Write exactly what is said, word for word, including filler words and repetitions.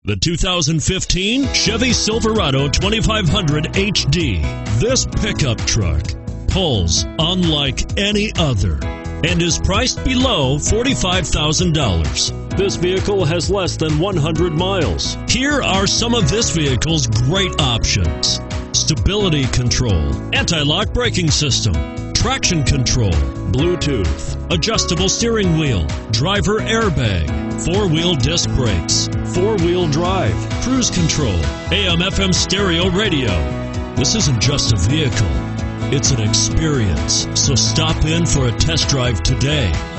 The two thousand fifteen Chevy Silverado twenty-five hundred H D. This pickup truck pulls unlike any other and is priced below forty-five thousand dollars. This vehicle has less than one hundred miles. Here are some of this vehicle's great options: stability control, anti-lock braking system, traction control, Bluetooth, adjustable steering wheel, driver airbag, four-wheel disc brakes, four-wheel drive, cruise control, A M F M stereo radio. This isn't just a vehicle, it's an experience. So stop in for a test drive today.